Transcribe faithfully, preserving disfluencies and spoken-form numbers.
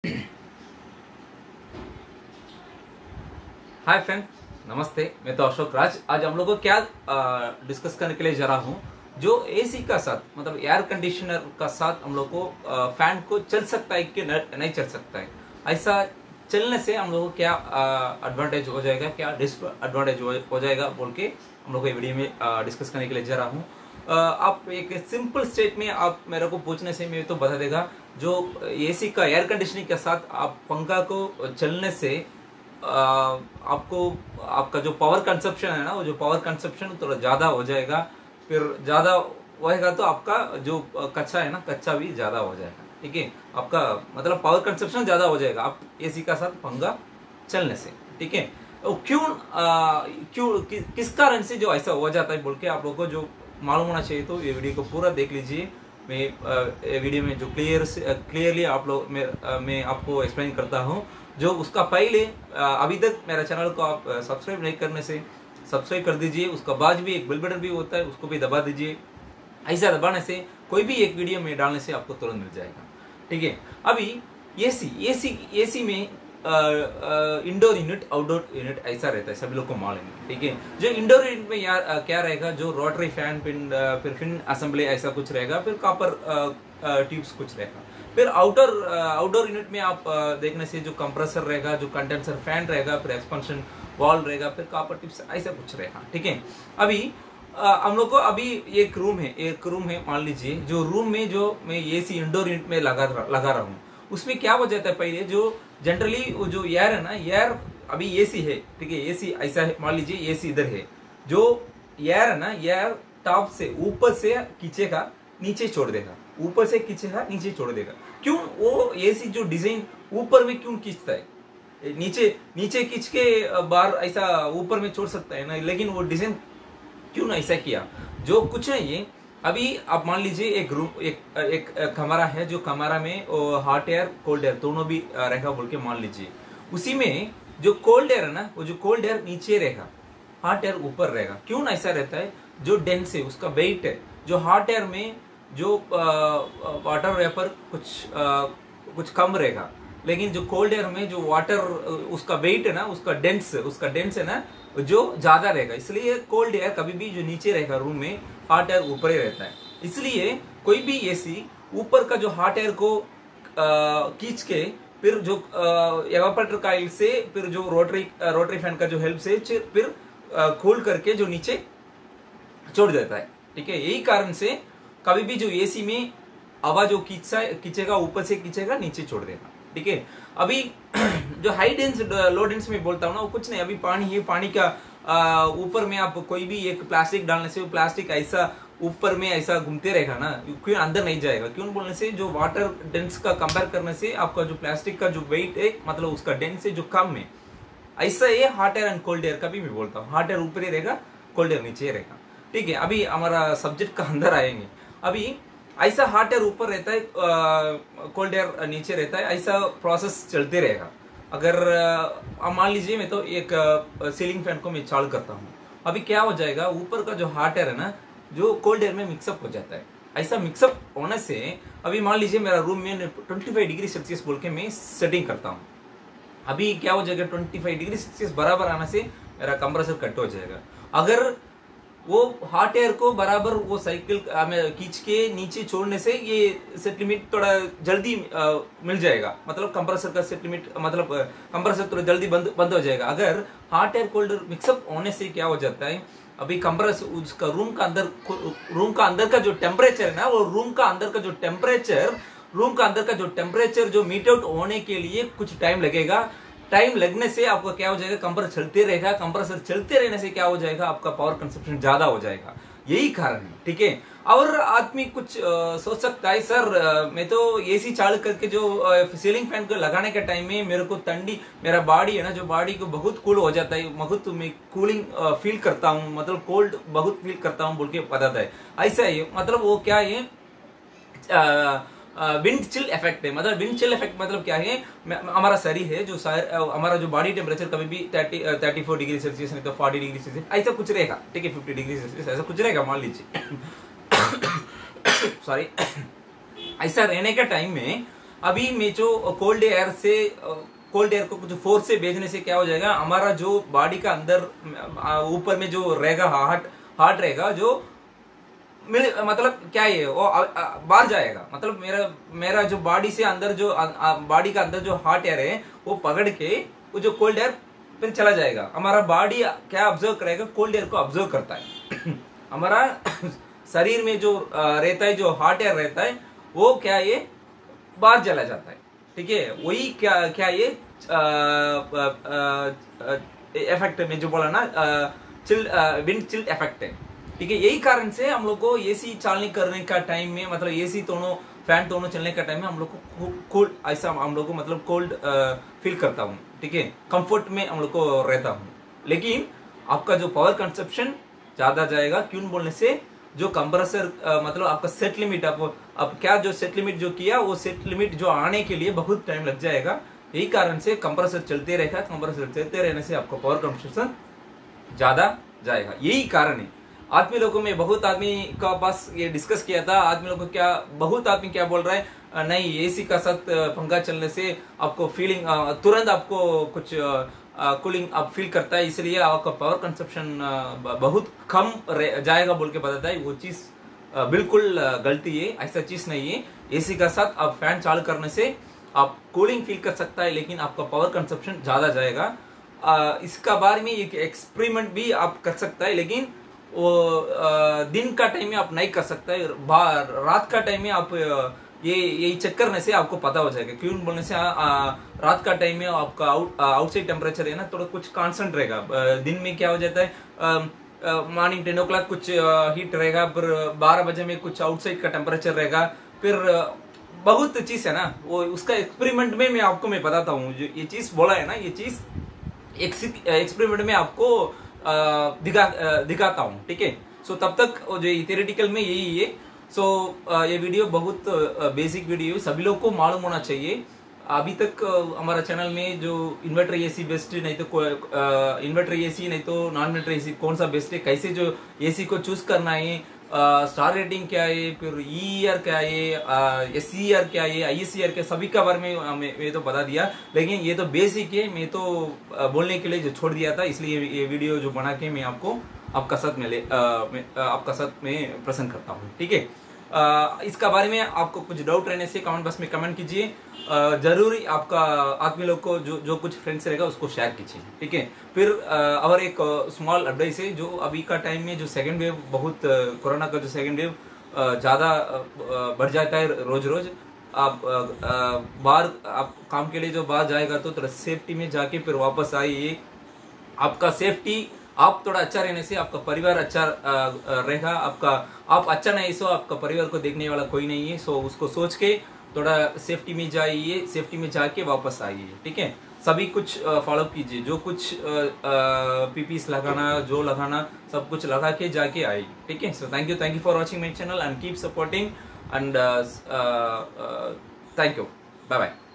Hi friend, नमस्ते। मैं तो अशोक राज। आज हम लोग को क्या डिस्कस करने के लिए जा रहा हूँ, जो एसी का साथ मतलब एयर कंडीशनर का साथ हम लोग को फैन को चल सकता है कि नहीं चल सकता है। ऐसा चलने से हम लोग को क्या एडवांटेज हो जाएगा, क्या डिसएडवांटेज हो जाएगा बोल के हम लोग को वीडियो में डिस्कस करने के लिए जा रहा हूँ। आप एक सिंपल स्टेट में आप मेरे को पूछने से मैं तो बता देगा, जो एसी का एयर कंडीशनिंग के साथ आप पंखा को चलने से आ, आपको आपका जो पावर कंजप्शन है ना, वो जो पावर कंजप्शन थोड़ा ज़्यादा हो जाएगा। फिर ज़्यादा होएगा तो आपका जो कच्चा है ना, कच्चा भी ज़्यादा हो जाएगा। ठीक है, आपका मतलब पावर कंजप्शन ज़्यादा हो जाएगा आप एसी का साथ पंखा चलने से। ठीक है, क्यों आ, क्यों कि, किस कारण से जो ऐसा हो जाता है बोल के आप लोगों को जो मालूम होना चाहिए, तो ये वीडियो को पूरा देख लीजिए। मैं वीडियो में जो क्लियर क्लियरली आप लोग मैं, मैं आपको एक्सप्लेन करता हूँ। जो उसका पहले अभी तक मेरा चैनल को आप सब्सक्राइब नहीं करने से सब्सक्राइब कर दीजिए। उसका बाद भी एक बेल बटन भी होता है, उसको भी दबा दीजिए। ऐसा दबाने से कोई भी एक वीडियो में डालने से आपको तुरंत मिल जाएगा। ठीक है, अभी एसी एसी एसी में इंडोर यूनिट आउटडोर यूनिट ऐसा रहता है, सभी लोग को मालूम है। ठीक है, जो इंडोर यूनिट में यार क्या रहेगा, जो रोटरी फैन पिन फिर फिन असेंबली ऐसा कुछ रहेगा, फिर कॉपर ट्यूब्स कुछ रहेगा। फिर आउटर आउटडोर यूनिट में आप देखने से जो कंप्रेसर रहेगा, जो कंडेंसर फैन रहेगा, फिर एक्सपेंशन वॉल रहेगा, फिर कॉपर ट्यूब्स ऐसा कुछ रहेगा। ठीक है, अभी हम लोग को अभी एक रूम है एक रूम है मान लीजिए, जो रूम में जो मैं एसी इंडोर यूनिट में लगा लगा रहा हूँ, उसमें क्या हो जाता है, पहले जो जनरली वो जो एयर है ना, एयर अभी एसी है। ठीक है, एसी ऐसा है, मान लीजिए एसी इधर है, जो एयर है ना, एयर टॉप से ऊपर से खींचेगा, नीचे छोड़ देगा, ऊपर से खींचेगा, नीचे छोड़ देगा। क्यों वो एसी जो डिजाइन ऊपर में क्यों खींचता है, नीचे नीचे खींच के बाहर ऐसा ऊपर में छोड़ सकता है ना, लेकिन वो डिजाइन क्यों ऐसा किया, जो कुछ नहीं है। अभी आप मान लीजिए एक रूम एक एक कमरा है, जो कमरा में हॉट एयर कोल्ड एयर दोनों भी रहेगा बोल के मान लीजिए। उसी में जो कोल्ड एयर है ना, वो जो कोल्ड एयर नीचे रहेगा, हॉट एयर ऊपर रहेगा। क्यों ऐसा रहता है, जो डेंस है उसका वेट है। जो हॉट एयर में जो वाटर वेपर कुछ आ, कुछ कम रहेगा, लेकिन जो कोल्ड एयर में जो वाटर उसका वेट है ना, उसका डेंस उसका डेंस है ना, जो ज्यादा रहेगा। इसलिए कोल्ड एयर कभी भी जो नीचे रहेगा रूम में, हॉट एयर ऊपर ही रहता है। इसलिए कोई भी एसी ऊपर का जो हॉट एयर को खींच के फिर जो एवापोरेटर कॉइल से फिर जो रोटरी रोटरी फैन का जो हेल्प से फिर खोल करके जो नीचे छोड़ देता है। ठीक है, यही कारण से कभी भी जो एसी में हवा जो खींचा खींचेगा, ऊपर से खींचेगा, नीचे छोड़ देगा। ठीक है, अभी जो हाई डेंस लो डेंस में बोलता हूँ ना, वो कुछ नहीं। अभी पानी है, पानी का ऊपर में आप कोई भी एक प्लास्टिक डालने से वो प्लास्टिक ऐसा ऊपर में ऐसा घूमते रहेगा ना, क्यों अंदर नहीं जाएगा। क्यों बोलने से जो वाटर डेंस का कंपेयर करने से आपका जो प्लास्टिक का जो वेट है, मतलब उसका डेंस है जो कम है। ऐसा ये hot air and cold air का भी मैं बोलता हूँ, हॉट एयर ऊपर ही रहेगा, कोल्ड एयर नीचे रहेगा। ठीक है, अभी हमारा सब्जेक्ट का अंदर आएंगे। अभी ऐसा हॉट एयर ऊपर रहता है, कोल्ड एयर नीचे रहता है, ऐसा प्रोसेस चलते रहेगा। अगर मान लीजिए मैं तो एक सीलिंग फैन को मैं चालू करता हूँ, अभी क्या हो जाएगा, ऊपर का जो हॉट एयर है ना, जो कोल्ड एयर में मिक्सअप हो जाता है। ऐसा मिक्सअप होने से अभी मान लीजिए मेरा रूम में पच्चीस डिग्री सेल्सियस बोल के मैं सेटिंग करता हूँ। अभी क्या हो जाएगा, पच्चीस डिग्री सेल्सियस बराबर आने से मेरा कंप्रेसर कट हो जाएगा। अगर वो हॉट एयर को बराबर वो साइकिल में खींच के नीचे छोड़ने से ये सेट लिमिट थोड़ा जल्दी आ, मिल जाएगा। मतलब कंप्रेसर का सेट लिमिट मतलब कंप्रेसर थोड़ा जल्दी बंद बंद हो जाएगा। अगर hot air cold air mix up होने से क्या हो जाता है, अभी कंप्रेसर उसका रूम का अंदर रूम का अंदर का जो टेम्परेचर है ना, वो रूम का अंदर का जो टेम्परेचर रूम का अंदर का जो टेम्परेचर जो मीट आउट होने के लिए कुछ टाइम लगेगा। टाइम लगने से आपको क्या हो जाएगा, कंप्रेसर चलते रहेगा। कंप्रेसर चलते रहने से क्या हो जाएगा, आपका पावर कंजप्शन ज्यादा हो जाएगा। यही कारण है। ठीक है, और आदमी कुछ आ, सोच सकता है, सर आ, मैं तो एसी चालू करके जो सीलिंग फैन को लगाने के टाइम में मेरे को ठंडी, मेरा बॉडी है ना, जो बॉडी को बहुत कूल हो जाता है, बहुत मैं कूलिंग फील करता हूँ, मतलब कोल्ड बहुत फील करता हूँ बोल के बताता है। ऐसा है, मतलब वो क्या है, आ, विंड चिल इफेक्ट है। मतलब विंड चिल इफेक्ट मतलब क्या है, हमारा शरीर है जो हमारा जो बॉडी टेम्परेचर कभी भी thirty thirty four degree Celsius नहीं तो फोर्टी डिग्री सेल्सियस ऐसा कुछ रहेगा। ठीक है, फिफ्टी डिग्री सेल्सियस ऐसा कुछ रहेगा मान लीजिए। सॉरी, ऐसा रहने के टाइम में अभी मैं जो कोल्ड एयर से कोल्ड एयर को कुछ फोर्स से भेजने से क्या हो जाएगा, हमारा जो बॉडी का अंदर ऊपर में जो रहेगा हार्ट हार्ट रहेगा जो मतलब क्या है वो बाहर जाएगा। मतलब मेरा मेरा जो बॉडी से अंदर जो बॉडी का अंदर जो हॉट एयर है वो पकड़ के वो जो कोल्ड एयर फिर चला जाएगा। हमारा बॉडी क्या ऑब्जर्व करेगा, कोल्ड एयर को ऑब्जर्व करता है। हमारा शरीर में जो रहता है जो हॉट एयर रहता है वो क्या ये बाहर चला जाता है। ठीक है, वही क्या क्या ये इफेक्ट में जो बोला ना चिल विंड चिल इफेक्ट है। ठीक है, यही कारण से हम लोग को एसी चालने करने का टाइम में मतलब एसी दोनों फैन दोनों चलने का टाइम में हम लोग को कोल्ड ऐसा हम लोग को मतलब कोल्ड फील करता हूँ। ठीक है, कंफर्ट में हम लोग को रहता हूँ। लेकिन आपका जो पावर कंजप्शन ज्यादा जाएगा, क्यों बोलने से जो कंप्रेसर मतलब आपका सेट लिमिट आप अब क्या जो सेट लिमिट जो किया वो सेट लिमिट जो आने के लिए बहुत टाइम लग जाएगा। यही कारण से कंप्रेसर चलते रहेगा, कंप्रेसर चलते रहने से आपका पावर कंजप्शन ज्यादा जाएगा। यही कारण है। आदमी लोगों में बहुत आदमी का पास ये डिस्कस किया था, आदमी लोगों को क्या बहुत आदमी क्या बोल रहा है, नहीं एसी का साथ पंखा चलने से आपको फीलिंग तुरंत आपको कुछ कूलिंग आप फील करता है, इसलिए आपका पावर कंजप्शन बहुत कम जाएगा बोल के बताता है। वो चीज बिल्कुल गलती है, ऐसा चीज नहीं है। एसी का साथ आप फैन चालू करने से आप कूलिंग फील कर सकता है, लेकिन आपका पावर कंजप्शन ज्यादा जाएगा। इसका बारे में एक एक्सपेरिमेंट भी आप कर सकता है, लेकिन वो दिन का टाइम में आप नहीं कर सकता है। रात का टाइम में आप ये यही चेक करने से आपको पता हो जाएगा। क्यों बोलने से आ, आ, रात का टाइम में आपका आउट आउटसाइड टेम्परेचर है ना थोड़ा कुछ कांस्टेंट रहेगा। दिन में क्या हो जाता है, मॉर्निंग टेन ओ क्लॉक कुछ हीट रहेगा, फिर बारह बजे में कुछ आउटसाइड का टेम्परेचर रहेगा, फिर बहुत चीज है ना वो उसका एक्सपेरिमेंट में मैं आपको मैं बताता हूँ। जो ये चीज बोला है ना, ये चीज एक्सपेरिमेंट में आपको दिखा दिखाता हूँ। ठीक है, सो तब तक जो थियोरेटिकल में यही है। सो ये वीडियो बहुत बेसिक वीडियो है, सभी लोग को मालूम होना चाहिए। अभी तक हमारा चैनल में जो इन्वर्टर एसी बेस्ट है, नहीं तो इन्वर्टर एसी नहीं तो नॉन इन्वर्टर एसी कौन सा बेस्ट है, कैसे जो एसी को चूज करना है, स्टार रेटिंग क्या है, फिर ई आर क्या है, एस सी आर क्या है, आई एस सी आर क्या, सभी के बारे में मैं तो बता दिया। लेकिन ये तो बेसिक है, मैं तो बोलने के लिए जो छोड़ दिया था, इसलिए ये वीडियो जो बना के मैं आपको आपका साथ में ले आपका साथ में प्रसन्न करता हूँ। ठीक है, इसका बारे में आपको कुछ डाउट रहने से कमेंट बॉक्स में कमेंट कीजिए। जरूरी आपका आदमी लोग को जो जो कुछ फ्रेंड्स रहेगा उसको शेयर कीजिए। ठीक है, फिर और एक स्मॉल एडवाइस है, जो अभी का टाइम में जो सेकंड वेव बहुत कोरोना का जो सेकंड वेव ज़्यादा बढ़ जाता है रोज रोज, आप बाहर आप काम के लिए जो बाहर जाएगा तो थोड़ा सेफ्टी में जाके फिर वापस आइए। आपका सेफ्टी आप थोड़ा अच्छा रहने से आपका परिवार अच्छा रहेगा। आपका आप अच्छा नहीं सो आपका परिवार को देखने वाला कोई नहीं है। सो उसको सोच के थोड़ा सेफ्टी में जाइए, सेफ्टी में जाके वापस आइए। ठीक है, सभी कुछ फॉलो कीजिए, जो कुछ पीपीस लगाना जो लगाना सब कुछ लगा के जाके आइए। ठीक है, so thank you thank you for watching my channel and keep supporting and thank you, bye bye.